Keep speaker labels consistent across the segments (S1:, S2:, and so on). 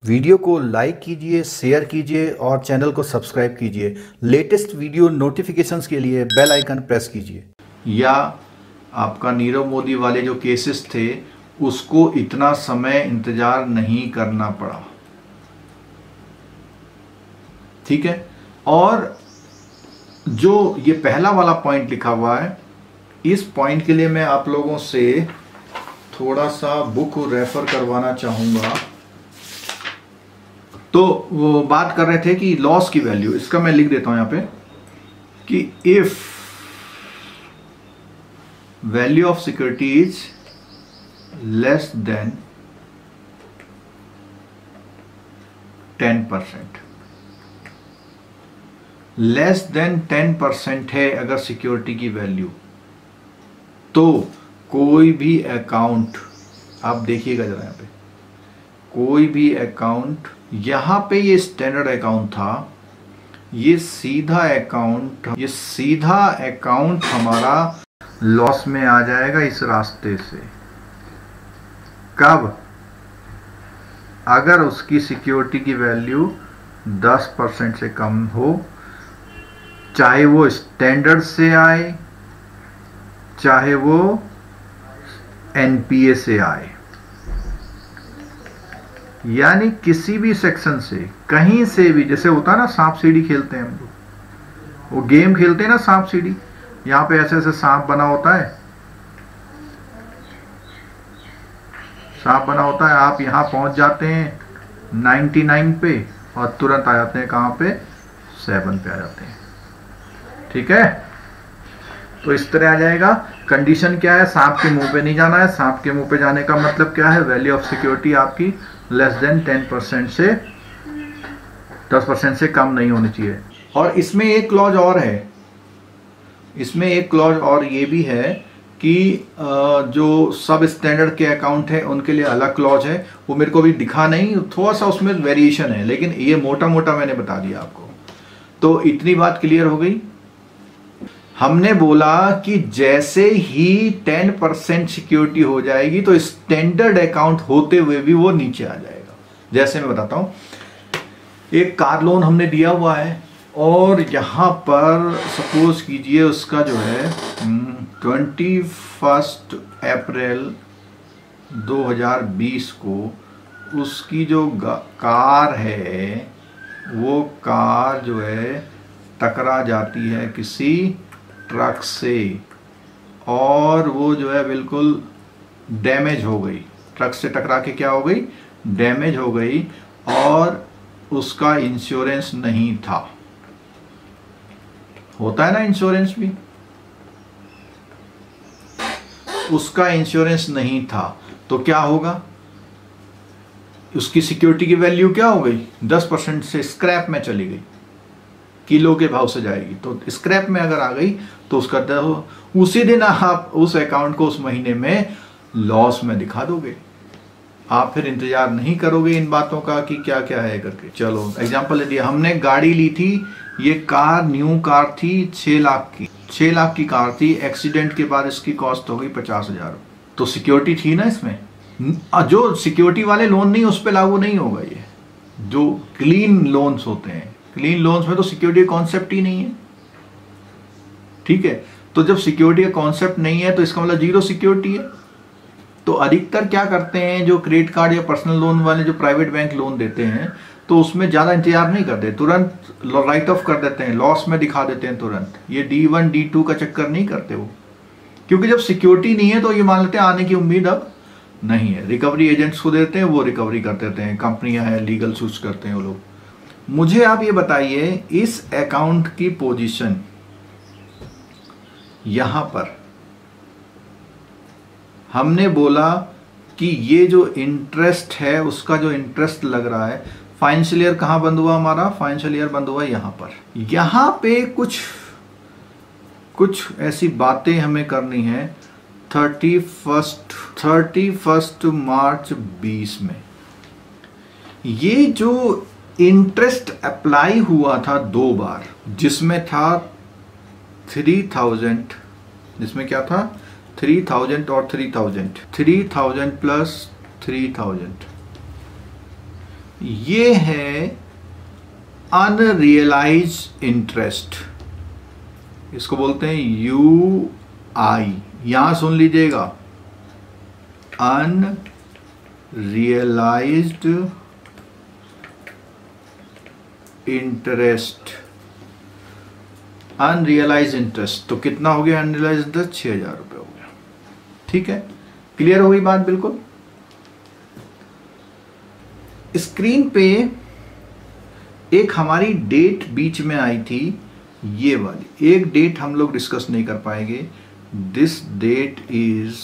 S1: Video को like कीजिए, share कीजिए और चैनल को सब्सक्राइब कीजिए। लेटेस्ट वीडियो नोटिफिकेशंस के लिए बेल आइकन प्रेस कीजिए। या आपका नीरव मोदी वाले जो केसेस थे उसको इतना समय इंतजार नहीं करना पड़ा, ठीक है। और जो ये पहला वाला पॉइंट लिखा हुआ है, इस पॉइंट के लिए मैं आप लोगों से थोड़ा सा बुक रेफर करवाना चाहूंगा। तो वो बात कर रहे थे कि लॉस की वैल्यू, इसका मैं लिख देता हूं यहां पे कि if value of security is less than 10%, less than 10% है अगर सिक्योरिटी की वैल्यू, तो कोई भी अकाउंट, आप देखिएगा जरा यहां पे, कोई भी अकाउंट, यहां पे ये स्टैंडर्ड अकाउंट था, ये सीधा अकाउंट हमारा लॉस में आ जाएगा इस रास्ते से। कब? अगर उसकी सिक्योरिटी की वैल्यू 10% से कम हो, चाहे वो स्टैंडर्ड से आए चाहे वो एनपीए से आए, यानी किसी भी सेक्शन से, कहीं से भी। जैसे होता है ना, सांप सीढ़ी खेलते हैं हम लोग, वो गेम खेलते हैं ना सांप सीढ़ी, यहां पे ऐसे ऐसे सांप बना होता है, सांप बना होता है, आप यहां पहुंच जाते हैं 99 पे और तुरंत आ जाते हैं कहां पे, 7 पे आ जाते हैं, ठीक है। तो इस तरह आ जाएगा। कंडीशन क्या है? सांप के मुंह पे नहीं जाना है। सांप के मुंह पे जाने का मतलब क्या है? वैल्यू ऑफ सिक्योरिटी आपकी लेस देन 10% से 10% से कम नहीं होनी चाहिए। और इसमें एक क्लॉज और है, इसमें एक क्लॉज और ये भी है कि जो सब स्टैंडर्ड के अकाउंट है उनके लिए अलग क्लॉज है, वो मेरे को भी दिखा नहीं, थोड़ा सा उसमें वेरिएशन है, लेकिन ये मोटा मोटा मैंने बता दिया आपको। तो इतनी बात क्लियर हो गई। हमने बोला कि जैसे ही 10% सिक्योरिटी हो जाएगी तो स्टैंडर्ड अकाउंट होते हुए भी वो नीचे आ जाएगा। जैसे मैं बताता हूं, एक कार लोन हमने दिया हुआ है और यहां पर सपोज कीजिए उसका जो है 21 अप्रैल 2020 को उसकी जो कार है, वो कार जो है टकरा जाती है किसी ट्रक से, और वो जो है बिल्कुल डैमेज हो गई, ट्रक से टकरा के क्या हो गई, डैमेज हो गई, और उसका इंश्योरेंस नहीं था। होता है ना इंश्योरेंस भी, उसका इंश्योरेंस नहीं था, तो क्या होगा? उसकी सिक्योरिटी की वैल्यू क्या हो गई? 10% से स्क्रैप में चली गई, किलो के भाव से जाएगी। तो स्क्रैप में अगर आ गई तो उसका उसी दिन आप उस अकाउंट को उस महीने में लॉस में दिखा दोगे। आप फिर इंतजार नहीं करोगे इन बातों का कि क्या क्या है करके। चलो एग्जांपल ले लिया, हमने गाड़ी ली थी, ये कार न्यू कार थी, 6 लाख की, 6 लाख की कार थी। एक्सीडेंट के बाद इसकी कॉस्ट हो गई 50,000। तो सिक्योरिटी थी ना इसमें। जो सिक्योरिटी वाले लोन नहीं, उस पर लागू नहीं होगा ये। जो क्लीन लोन्स होते हैं, क्लीन लोन्स में तो सिक्योरिटी कॉन्सेप्ट ही नहीं है, ठीक है। तो जब सिक्योरिटी का कॉन्सेप्ट नहीं है तो इसका मतलब जीरो सिक्योरिटी है। तो अधिकतर क्या करते हैं, जो क्रेडिट कार्ड या पर्सनल लोन वाले जो प्राइवेट बैंक लोन देते हैं, तो उसमें ज्यादा इंतजार नहीं करते, तुरंत राइट ऑफ कर देते हैं, लॉस में दिखा देते हैं तुरंत। ये D1 D2 का चक्कर नहीं करते वो, क्योंकि जब सिक्योरिटी नहीं है तो ये मान लेते हैं आने की उम्मीद अब नहीं है। रिकवरी एजेंट्स को देते हैं, वो रिकवरी कर देते हैं, कंपनियां हैं लीगल सूट्स करते हैं वो लोग। मुझे आप ये बताइए, इस अकाउंट की पोजीशन यहां पर हमने बोला कि ये जो इंटरेस्ट है, उसका जो इंटरेस्ट लग रहा है, फाइनेंशियल ईयर कहां बंद हुआ हमारा? फाइनेंशियल ईयर बंद हुआ यहां पर। यहां पे कुछ ऐसी बातें हमें करनी है 31 मार्च 20 में। ये जो इंटरेस्ट अप्लाई हुआ था 2 बार, जिसमें था 3000, जिसमें क्या था 3000 और 3000 प्लस 3000, ये है अनरियलाइज इंटरेस्ट, इसको बोलते हैं UI। यहां सुन लीजिएगा, अनरियलाइज्ड इंटरेस्ट। अनरियलाइज इंटरेस्ट तो कितना हो गया? अनरियलाइज इंटरेस्ट 6,000 रुपये हो गया। ठीक है, क्लियर हो गई बात बिल्कुल। स्क्रीन पे एक हमारी डेट बीच में आई थी, ये वाली एक डेट हम लोग डिस्कस नहीं कर पाएंगे। This date is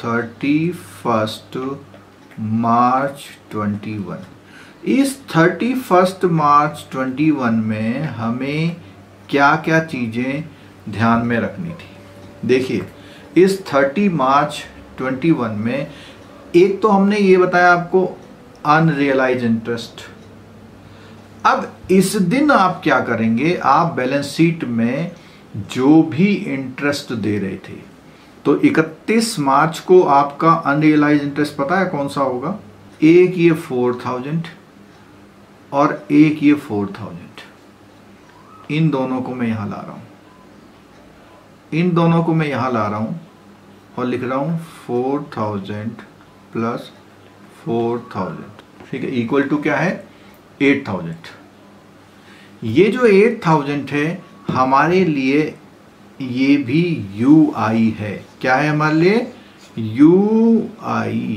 S1: 31 March 21। इस 31 मार्च 21 में हमें क्या क्या चीजें ध्यान में रखनी थी। देखिए, इस 30 मार्च 21 में एक तो हमने ये बताया आपको अनरियलाइज इंटरेस्ट। अब इस दिन आप क्या करेंगे, आप बैलेंस शीट में जो भी इंटरेस्ट दे रहे थे, तो 31 मार्च को आपका अनरियलाइज इंटरेस्ट पता है कौन सा होगा? एक ये 4,000 और एक ये 4,000। इन दोनों को मैं यहां ला रहा हूं, इन दोनों को मैं यहां ला रहा हूं और लिख रहा हूं 4,000 प्लस 4,000। ठीक है, इक्वल टू क्या है? 8,000। ये जो 8,000 है हमारे लिए ये भी UI है। क्या है हमारे लिए? UI,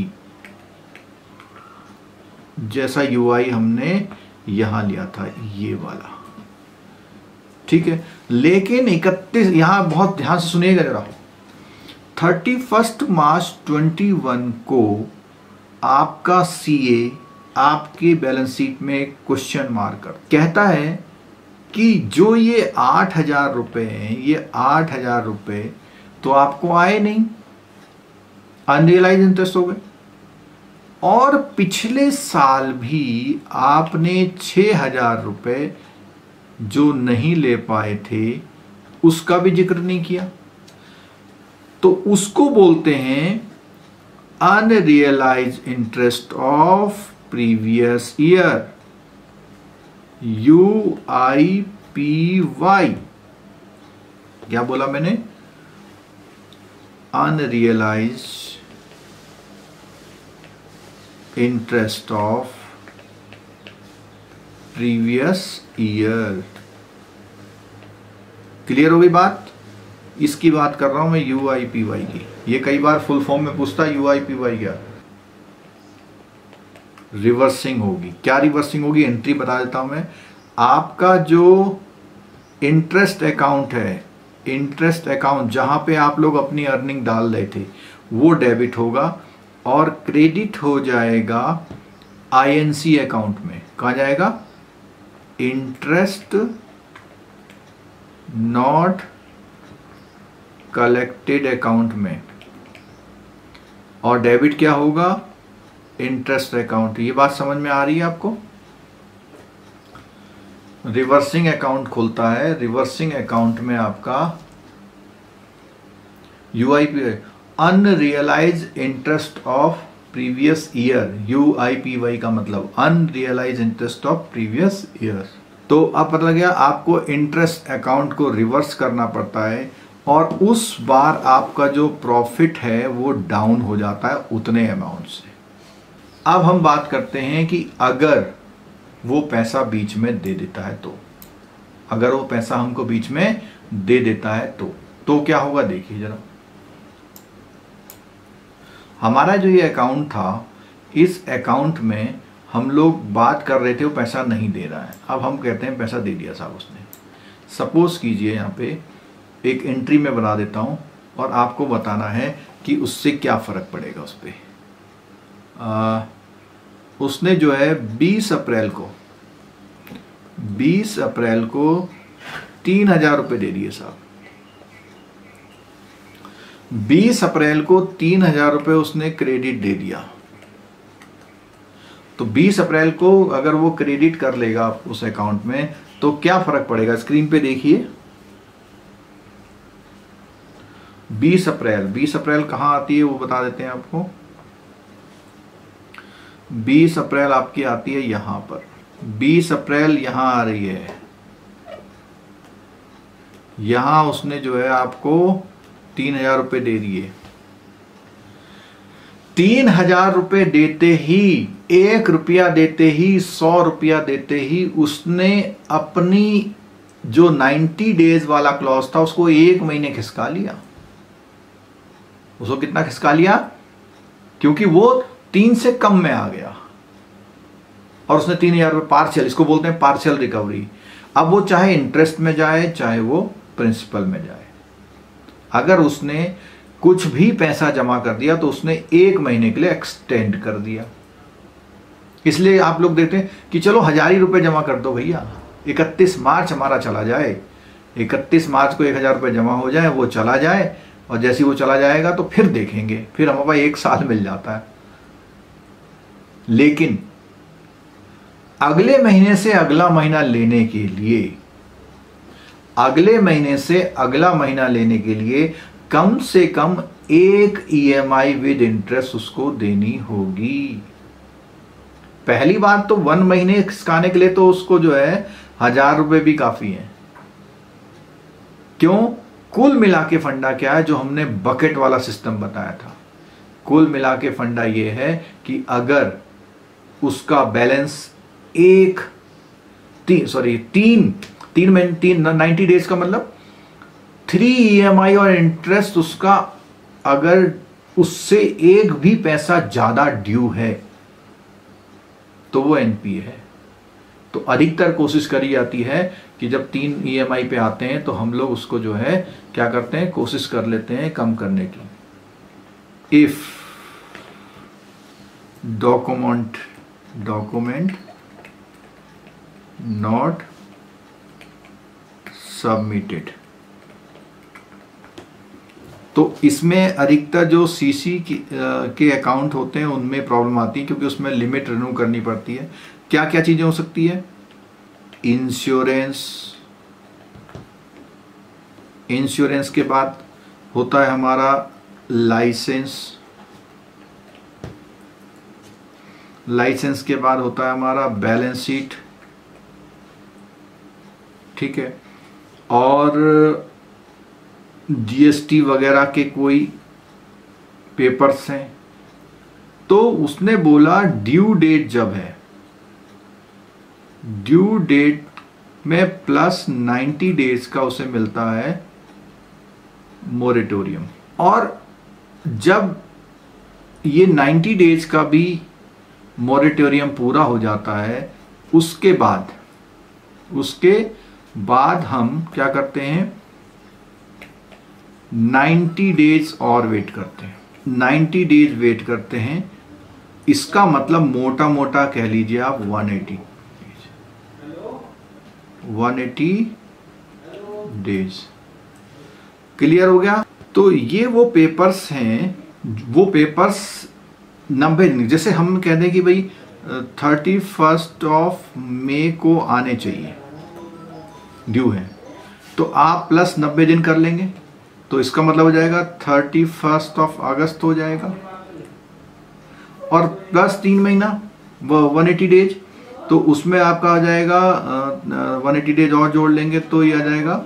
S1: जैसा UI हमने यहां लिया था, ये वाला। ठीक है, लेकिन 31, यहां बहुत ध्यान से सुनिएगा जरा, 31 मार्च 21 को आपका CA आपके बैलेंस शीट में क्वेश्चन मार्क कर कहता है कि जो ये 8,000 रुपए हैं, ये 8,000 रुपए तो आपको आए नहीं, अनरियलाइज इंटरेस्ट हो गए। और पिछले साल भी आपने 6,000 रुपए जो नहीं ले पाए थे उसका भी जिक्र नहीं किया, तो उसको बोलते हैं unrealised interest of previous year, UIPY। क्या बोला मैंने? Unrealised interest of previous year. Clear हो गई बात? इसकी बात कर रहा हूं मैं, UIPY की। ये कई बार फुल फॉर्म में पूछता है UIPY क्या? रिवर्सिंग होगी। क्या रिवर्सिंग होगी? एंट्री बता देता हूं मैं। आपका जो इंटरेस्ट अकाउंट है, इंटरेस्ट अकाउंट जहां पे आप लोग अपनी अर्निंग डाल रहे थे, वो डेबिट होगा और क्रेडिट हो जाएगा INC अकाउंट में। कहा जाएगा? इंटरेस्ट नॉट कलेक्टेड अकाउंट में। और डेबिट क्या होगा? Interest account. ये बात समझ में आ रही है आपको? रिवर्सिंग अकाउंट खुलता है, रिवर्सिंग अकाउंट में आपका UIPY, unrealised interest of previous year. UIPY का मतलब unrealised interest of previous year. तो अब पता लग गया, आपको इंटरेस्ट अकाउंट को रिवर्स करना पड़ता है और उस बार आपका जो प्रॉफिट है वो डाउन हो जाता है उतने अमाउंट से। अब हम बात करते हैं कि अगर वो पैसा बीच में दे देता है तो, अगर वो पैसा हमको बीच में दे देता है तो क्या होगा? देखिए जरा, हमारा जो ये अकाउंट था, इस अकाउंट में हम लोग बात कर रहे थे वो पैसा नहीं दे रहा है। अब हम कहते हैं पैसा दे दिया साहब उसने। सपोज कीजिए यहाँ पे एक एंट्री में बना देता हूँ और आपको बताना है कि उससे क्या फर्क पड़ेगा उस पर। उसने जो है 20 अप्रैल को 3,000 रुपये दे दिए साहब। 20 अप्रैल को 3,000 रुपये उसने क्रेडिट दे दिया। तो 20 अप्रैल को अगर वो क्रेडिट कर लेगा उस अकाउंट में तो क्या फर्क पड़ेगा? स्क्रीन पे देखिए, 20 अप्रैल कहां आती है वो बता देते हैं आपको। 20 अप्रैल आपकी आती है यहां पर, 20 अप्रैल यहां आ रही है, यहां उसने जो है आपको 3,000 रुपये दे दिए। 3,000 रुपये देते ही, 1 रुपया देते ही, 100 रुपया देते ही उसने अपनी जो 90 डेज वाला क्लॉज था उसको 1 महीने खिसका लिया। उसको कितना खिसका लिया? क्योंकि वो 3 से कम में आ गया और उसने 3,000 रुपये पार्शियल, इसको बोलते हैं पार्शियल रिकवरी। अब वो चाहे इंटरेस्ट में जाए चाहे वो प्रिंसिपल में जाए, अगर उसने कुछ भी पैसा जमा कर दिया तो उसने 1 महीने के लिए एक्सटेंड कर दिया। इसलिए आप लोग देखते हैं कि चलो 1,000 रुपये जमा कर दो भैया, 31 मार्च हमारा चला जाए, 31 मार्च को 1,000 रुपये जमा हो जाए, वो चला जाए, और जैसे ही वो चला जाएगा तो फिर देखेंगे, फिर हमारे पास 1 साल मिल जाता है। लेकिन अगले महीने से अगला महीना लेने के लिए, अगले महीने से अगला महीना लेने के लिए कम से कम 1 EMI विद इंटरेस्ट उसको देनी होगी। पहली बात तो 1 महीने खिसकाने के लिए तो उसको जो है 1,000 रुपये भी काफी है। क्यों? कुल मिला के फंडा क्या है, जो हमने बकेट वाला सिस्टम बताया था, कुल मिला के फंडा ये है कि अगर उसका बैलेंस 90 डेज का मतलब 3 EMI और इंटरेस्ट उसका अगर उससे 1 भी पैसा ज्यादा ड्यू है तो वो NPA है। तो अधिकतर कोशिश करी जाती है कि जब 3 EMI पे आते हैं तो हम लोग उसको जो है क्या करते हैं, कोशिश कर लेते हैं कम करने की। इफ डॉक्यूमेंट नॉट सबमिटेड, तो इसमें अधिकतर जो CC के अकाउंट होते हैं उनमें प्रॉब्लम आती है, क्योंकि उसमें लिमिट रिन्यू करनी पड़ती है। क्या क्या चीजें हो सकती है? इंश्योरेंस के बाद होता है हमारा लाइसेंस के बाद होता है हमारा बैलेंस शीट, ठीक है, और GST वगैरह के कोई पेपर्स हैं। तो उसने बोला ड्यू डेट जब है, ड्यू डेट में प्लस 90 डेज का उसे मिलता है मोरेटोरियम, और जब ये 90 डेज का भी मोरेटोरियम पूरा हो जाता है उसके बाद हम क्या करते हैं, 90 डेज और वेट करते हैं, 90 डेज वेट करते हैं। इसका मतलब मोटा मोटा कह लीजिए आप 180 डेज। क्लियर हो गया? तो ये वो पेपर्स हैं, वो पेपर्स 90 दिन, जैसे हम कह दें कि भाई 31 मई को आने चाहिए, ड्यू है, तो आप प्लस 90 दिन कर लेंगे तो इसका मतलब हो जाएगा 31 अगस्त हो जाएगा, और प्लस 3 महीना 180 डेज, तो उसमें आपका आ जाएगा 180 डेज और जोड़ लेंगे तो ये आ जाएगा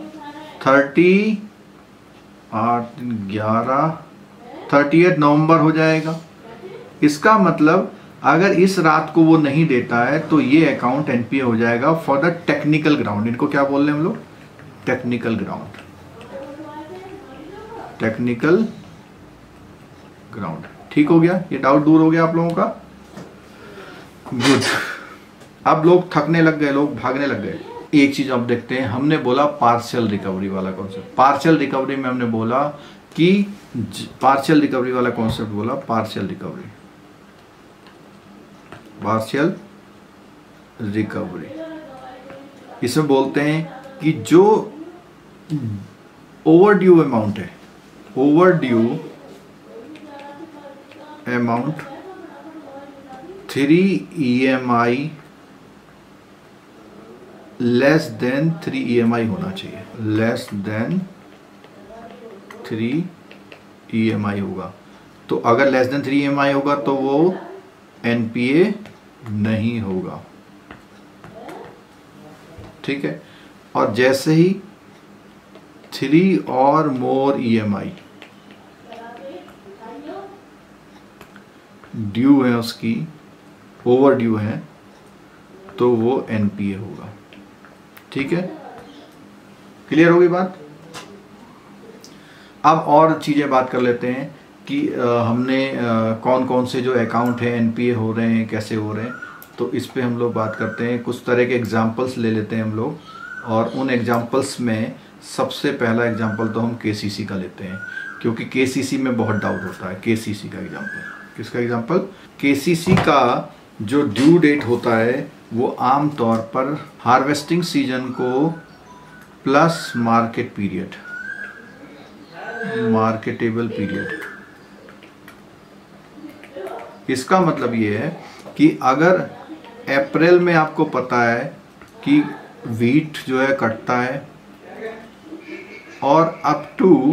S1: 38 नवंबर हो जाएगा। इसका मतलब अगर इस रात को वो नहीं देता है तो ये अकाउंट NPA हो जाएगा फॉर द टेक्निकल ग्राउंड। इनको क्या बोल रहे हैं हम लोग? Technical ground. ठीक हो गया? ये डाउट दूर हो गया आप लोगों का? गुड। अब लोग थकने लग गए, लोग भागने लग गए। एक चीज अब देखते हैं, हमने बोला पार्शियल रिकवरी वाला कॉन्सेप्ट। पार्शियल रिकवरी में हमने बोला कि पार्शियल रिकवरी वाला कॉन्सेप्ट बोला, पार्शियल रिकवरी इसमें बोलते हैं कि जो ओवरड्यू अमाउंट है, overdue amount 3 EMI less than 3 EMI होना चाहिए, लेस देन 3 EMI होगा। तो अगर लेस देन 3 EMI होगा तो वो एनपीए नहीं होगा। ठीक है। और जैसे ही 3 और मोर ईएमआई ड्यू है, उसकी ओवर ड्यू है, तो वो एनपीए होगा। ठीक है, क्लियर होगी बात। अब और चीजें बात कर लेते हैं कि हमने कौन कौन से जो अकाउंट है एनपीए हो रहे हैं, कैसे हो रहे हैं। तो इस पे हम लोग बात करते हैं, कुछ तरह के एग्जांपल्स ले लेते हैं हम लोग, और उन एग्जांपल्स में सबसे पहला एग्जांपल तो हम केसीसी का लेते हैं, क्योंकि केसीसी में बहुत डाउट होता है। केसीसी का एग्जांपल, किसका एग्जांपल? केसीसी का जो ड्यू डेट होता है वो आम तौर पर हार्वेस्टिंग सीजन को plus market period, marketable period. इसका मतलब ये है कि अगर अप्रैल में आपको पता है कि व्हीट जो है कटता है, और अप टू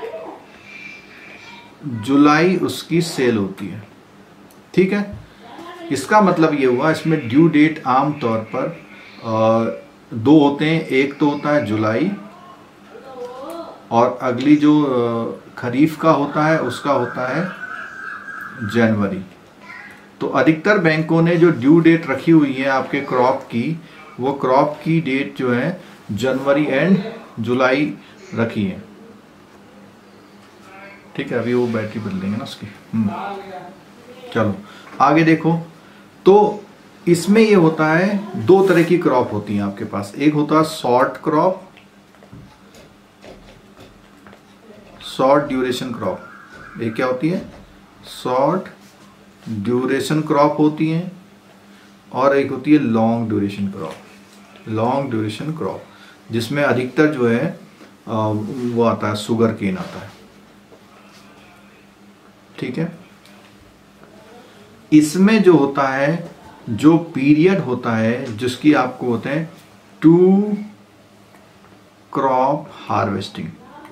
S1: जुलाई उसकी सेल होती है। ठीक है, इसका मतलब ये हुआ, इसमें ड्यू डेट आम तौर पर 2 होते हैं। एक तो होता है जुलाई, और अगली जो खरीफ का होता है उसका होता है जनवरी। तो अधिकतर बैंकों ने जो ड्यू डेट रखी हुई है आपके क्रॉप की, वो क्रॉप की डेट जो है जनवरी एंड जुलाई रखी है। ठीक है, अभी वो बैटरी बदलेंगे ना उसकी। चलो आगे देखो। तो इसमें ये होता है, 2 तरह की क्रॉप होती हैं आपके पास। एक होता है short crop, short duration crop. ये क्या होती है? शॉर्ट ड्यूरेशन क्रॉप होती है। और एक होती है long duration crop. Long duration crop जिसमें अधिकतर जो है वो आता है शुगर केन आता है। ठीक है, इसमें जो होता है, जो पीरियड होता है जिसकी आपको होते हैं 2 क्रॉप हार्वेस्टिंग,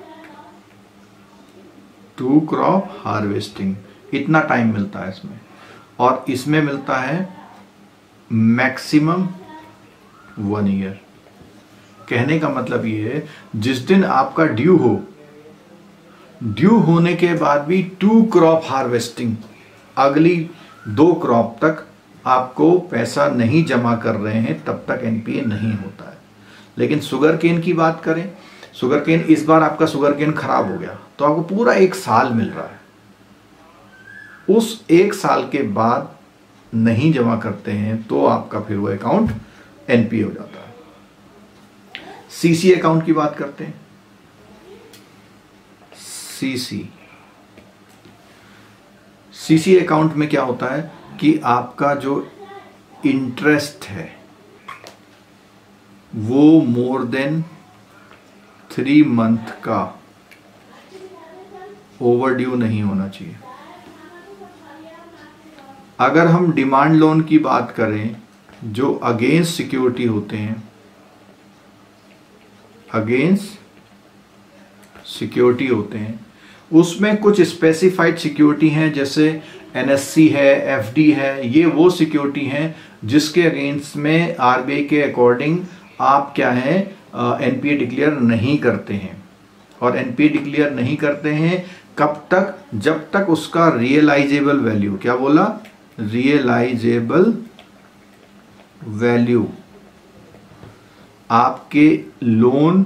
S1: 2 क्रॉप हार्वेस्टिंग, इतना टाइम मिलता है इसमें। और इसमें मिलता है मैक्सिमम 1 ईयर। कहने का मतलब ये है, जिस दिन आपका ड्यू हो, ड्यू होने के बाद भी 2 क्रॉप हार्वेस्टिंग, अगली 2 क्रॉप तक आपको पैसा नहीं जमा कर रहे हैं, तब तक एनपीए नहीं होता है। लेकिन शुगर केन की बात करें, शुगर केन, इस बार आपका शुगर केन खराब हो गया तो आपको पूरा 1 साल मिल रहा है। उस 1 साल के बाद नहीं जमा करते हैं तो आपका फिर वो अकाउंट एनपीए हो जाता है। सीसी अकाउंट की बात करते हैं। सीसी अकाउंट में क्या होता है कि आपका जो इंटरेस्ट है वो मोर देन 3 मंथ का ओवरड्यू नहीं होना चाहिए। अगर हम डिमांड लोन की बात करें, जो अगेंस्ट सिक्योरिटी होते हैं, अगेंस्ट सिक्योरिटी होते हैं, उसमें कुछ स्पेसिफाइड सिक्योरिटी हैं, जैसे एनएससी है, एफडी है। ये वो सिक्योरिटी हैं जिसके अगेंस्ट में आरबीआई के अकॉर्डिंग आप क्या है, एनपीए डिक्लेयर नहीं करते हैं। और एनपीए डिक्लेयर नहीं करते हैं कब तक? जब तक उसका रियलाइजेबल वैल्यू, क्या बोला? रियलाइजेबल वैल्यू, आपके लोन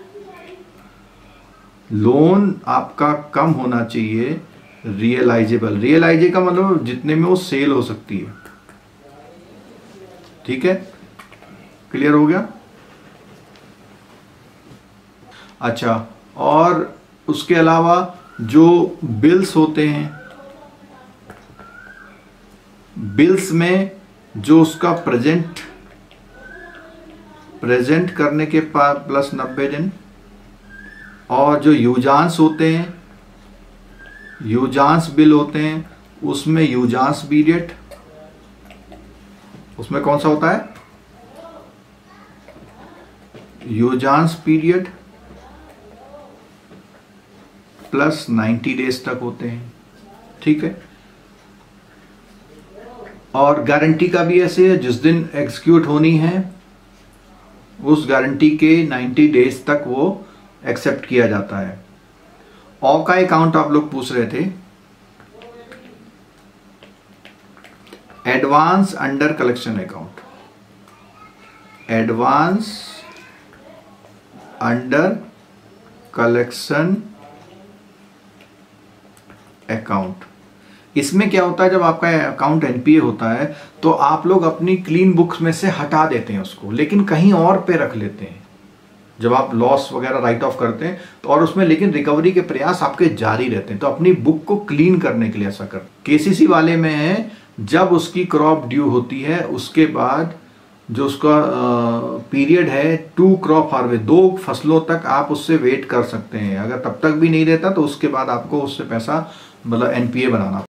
S1: आपका कम होना चाहिए। रियलाइजेबल का मतलब जितने में वो सेल हो सकती है। ठीक है, क्लियर हो गया? अच्छा, और उसके अलावा जो बिल्स होते हैं, बिल्स में जो उसका प्रेजेंट करने के बाद प्लस 90 दिन, और जो यूजांस होते हैं, यूजांस बिल होते हैं, उसमें यूजांस पीरियड, उसमें कौन सा होता है? यूजांस पीरियड प्लस 90 डेज तक होते हैं। ठीक है, और गारंटी का भी ऐसे है, जिस दिन एग्जीक्यूट होनी है उस गारंटी के 90 डेज तक वो एक्सेप्ट किया जाता है। ऑ का अकाउंट आप लोग पूछ रहे थे, advance under collection account, advance under collection account. इसमें क्या होता है, जब आपका अकाउंट एनपीए होता है तो आप लोग अपनी क्लीन बुक्स में से हटा देते हैं उसको, लेकिन कहीं और पे रख लेते हैं जब आप लॉस वगैरह राइट ऑफ करते हैं तो, और उसमें लेकिन रिकवरी के प्रयास आपके जारी रहते हैं। तो अपनी बुक को क्लीन करने के लिए ऐसा कर। केसीसी वाले में है, जब उसकी क्रॉप ड्यू होती है उसके बाद जो उसका पीरियड है 2 क्रॉप हार्वेस्ट, 2 फसलों तक आप उससे वेट कर सकते हैं। अगर तब तक भी नहीं रहता तो उसके बाद आपको उससे पैसा मतलब एनपीए बनाना